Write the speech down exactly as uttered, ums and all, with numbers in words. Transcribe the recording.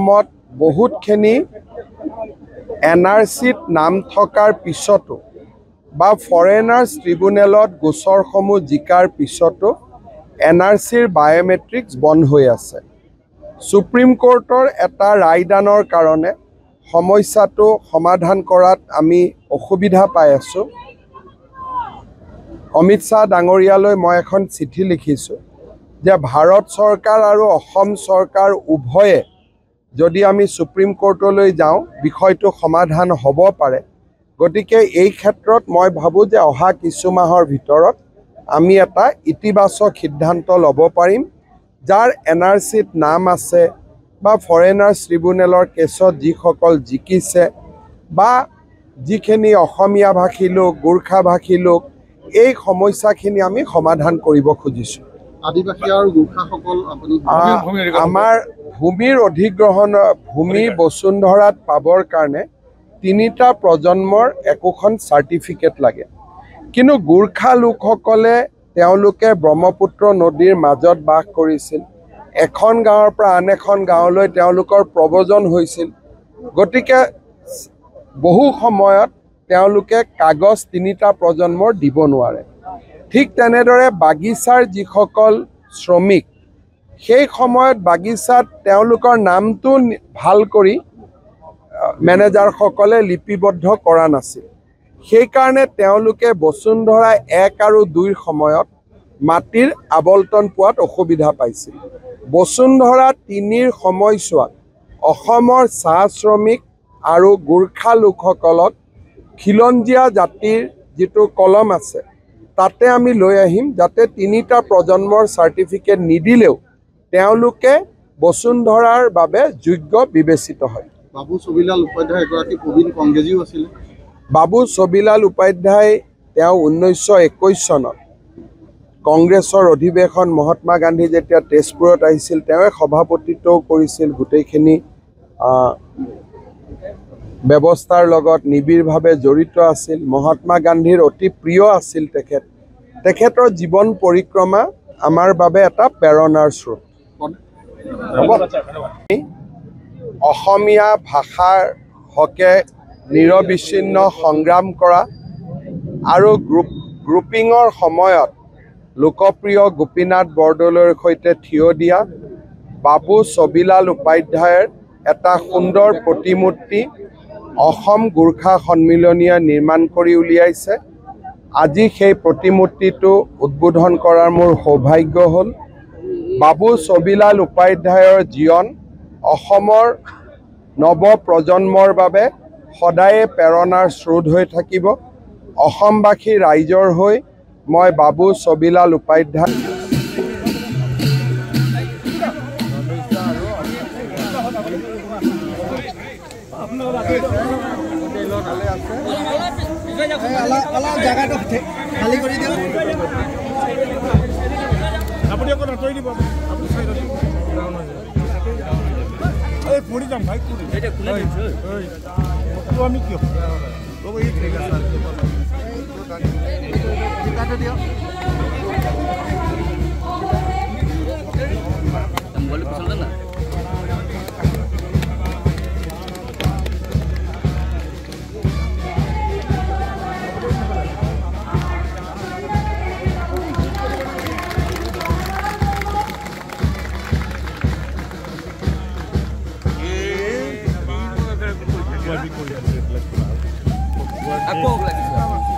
মত বহুতখিনি N R চিত নাম থকাৰ পিছতো বা ফৰেনাৰ্ছ ট্ৰিব্যুনেলত গোচৰসমূহ জিকাৰ পিছতো এন আৰ চিৰ বায়োমেট্ৰিক্স বন্ধ হৈ আছে। সুপ্ৰিম কোৰ্টৰ এটা ৰায়দানৰ কাৰণে সমস্যাটো সমাধান কৰাত আমি অসুবিধা পাই আছোঁ। অমিত শ্বাহ ডাঙৰীয়ালৈ মই এখন চিঠি লিখিছোঁ যে ভাৰত চৰকাৰ আৰু অসম চৰকাৰ উভয়ে যদি আমি সুপ্ৰিম কোৰ্টলৈ যাওঁ বিষয়টো সমাধান হ'ব পাৰে। গতিকে এই ক্ষেত্ৰত মই ভাবোঁ যে অহা কিছু মাহৰ ভিতৰত আমি এটা ইতিবাচক সিদ্ধান্ত ল'ব পাৰিম, যাৰ এন আৰ চিত নাম আছে বা ফৰেনাৰ্ছ ট্ৰিব্যুনেলৰ কেছত যিসকল জিকিছে বা যিখিনি অসমীয়া ভাষী লোক গোৰ্খা ভাষী লোক এই সমস্যাখিনি আমি সমাধান কৰিব খুজিছোঁ। আদিবাসী আৰু গোৰ্খাসকল আমাৰ ভূমিৰ অধিগ্ৰহণ ভূমি বসুন্ধৰাত পাবৰ কাৰণে তিনিটা প্ৰজন্মৰ একোখন চাৰ্টিফিকেট লাগে। কিন্তু গোৰ্খা লোকসকলে তেওঁলোকে ব্ৰহ্মপুত্ৰ নদীৰ মাজত বাস কৰিছিল। এখন গাঁৱৰ পৰা আন এখন গাঁৱলৈ তেওঁলোকৰ প্ৰব্ৰজন হৈছিল। গতিকে বহু সময়ত তেওঁলোকে কাগজ তিনিটা প্ৰজন্মৰ দিব নোৱাৰে। ঠিক তেনেদৰে বাগিচাৰ যিসকল শ্ৰমিক সেই সময়ত বাগিচাত তেওঁলোকৰ নামটো ভাল কৰি মেনেজাৰসকলে লিপিবদ্ধ কৰা নাছিল। সেইকাৰণে তেওঁলোকে বসুন্ধৰা এক আৰু দুইৰ সময়ত মাটিৰ আবলটন পোৱাত অসুবিধা পাইছিল। বসুন্ধৰা তিনিৰ সময়ছোৱাত অসমৰ চাহ শ্ৰমিক আৰু গোৰ্খা লোকসকলক খিলঞ্জীয়া জাতিৰ যিটো কলম আছে তাতে আমি লৈ আহিম, যাতে তিনিটা প্ৰজন্মৰ চাৰ্টিফিকেট নিদিলেও তেওঁলোকে বসুন্ধৰাৰ বাবে যোগ্য বিবেচিত হয়। বাবু ছবিলাল উপাধ্যায় এগৰাকী প্ৰবীণ কংগ্ৰেছীও আছিল। বাবু ছবিলাল উপাধ্যায় তেওঁ ঊনৈছশ একৈছ চনত কংগ্ৰেছৰ অধিৱেশন মহাত্মা গান্ধী যেতিয়া তেজপুৰত আহিছিল তেওঁৱে সভাপতিত্বও কৰিছিল। গোটেইখিনি ব্যৱস্থাৰ লগত নিবিড়ভাৱে জড়িত আছিল। মহাত্মা গান্ধীৰ অতি প্ৰিয় আছিল তেখেত। তেখেতৰ জীৱন পৰিক্ৰমা আমাৰ বাবে এটা প্ৰেৰণাৰ স্ৰোত। অসমীয়া ভাষাৰ হকে নিৰবিচ্ছিন্ন সংগ্ৰাম কৰা আৰু গ্ৰুপ গ্ৰুপিঙৰ সময়ত লোকপ্ৰিয় গোপীনাথ বৰদলৈৰ সৈতে থিয় দিয়া বাবু ছবিলাল উপাধ্যায়ৰ এটা সুন্দৰ প্ৰতিমূৰ্তি অসম গোৰ্খা সন্মিলনীয়ে নিৰ্মাণ কৰি উলিয়াইছে। আজি সেই প্ৰতিমূৰ্তিটো উদ্বোধন কৰাৰ মোৰ সৌভাগ্য হ'ল। বাবু ছবিলাল উপাধ্যায়ৰ জীৱন অসমৰ নৱ প্ৰজন্মৰ বাবে সদায়ে প্ৰেৰণাৰ স্ৰোত হৈ থাকিব। অসমবাসী ৰাইজৰ হৈ মই বাবু ছবিলাল উপাধ্যায় Aku lagi.